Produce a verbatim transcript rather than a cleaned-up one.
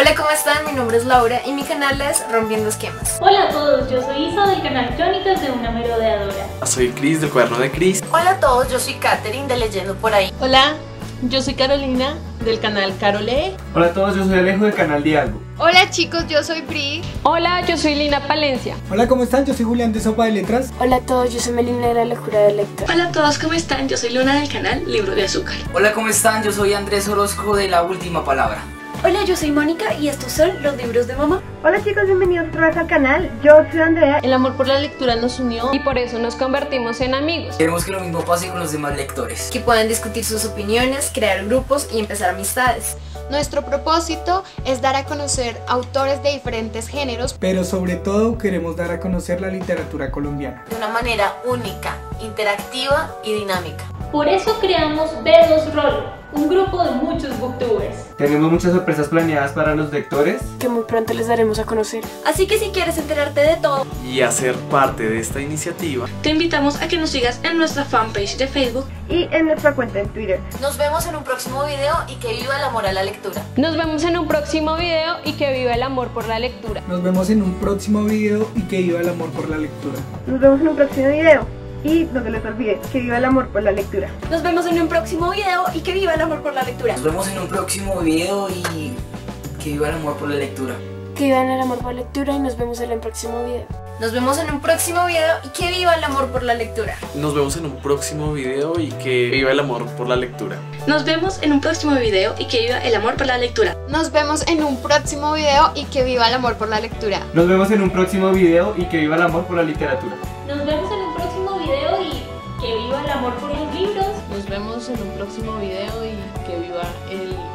Hola, ¿cómo están? Mi nombre es Laura y mi canal es Rompiendo Esquemas. Hola a todos, yo soy Isa del canal Crónicas de una Merodeadora. Soy Cris del cuaderno de Cris. Hola a todos, yo soy Katherine de Leyendo por ahí. Hola, yo soy Carolina del canal Caro Lee. Hola a todos, yo soy Alejo del canal Di Algo. Hola chicos, yo soy Bri. Hola, yo soy Lina Palencia. Hola, ¿cómo están? Yo soy Julián de Sopa de Letras. Hola a todos, yo soy Melina de la Locura de Lector. Hola a todos, ¿cómo están? Yo soy Luna del canal Libro de Azúcar. Hola, ¿cómo están? Yo soy Andrés Orozco de La Última Palabra. Hola, yo soy Mónica y estos son los libros de mamá. Hola chicos, bienvenidos otra vez al canal. Yo soy Andrea. El amor por la lectura nos unió y por eso nos convertimos en amigos. Queremos que lo mismo pase con los demás lectores. Que puedan discutir sus opiniones, crear grupos y empezar amistades. Nuestro propósito es dar a conocer autores de diferentes géneros, pero sobre todo queremos dar a conocer la literatura colombiana de una manera única, interactiva y dinámica. Por eso creamos Verlos Rolo, un grupo de muchos booktubers. Tenemos muchas sorpresas planeadas para los lectores que muy pronto les daremos a conocer. Así que si quieres enterarte de todo y hacer parte de esta iniciativa, te invitamos a que nos sigas en nuestra fanpage de Facebook y en nuestra cuenta en Twitter. Nos vemos en un próximo video y que viva el amor a la lectura. Nos vemos en un próximo video y que viva el amor por la lectura. Nos vemos en un próximo video y que viva el amor por la lectura. Nos vemos en un próximo video. Y no se les olvide, que viva el amor por la lectura. Nos vemos en un próximo video y que viva el amor por la lectura. Nos vemos en un próximo video y que viva el amor por la lectura. Que viva el amor por la lectura y nos vemos en el próximo video. Nos vemos en un próximo video y que viva el amor por la lectura. Nos vemos en un próximo video y que viva el amor por la lectura. Nos vemos en un próximo video y que viva el amor por la lectura. Nos vemos en un próximo video y que viva el amor por la lectura. Nos vemos en un próximo video y que viva el amor por la literatura. Nos vemos en un próximo video y que viva el amor por los libros. Nos vemos en un próximo video y que viva el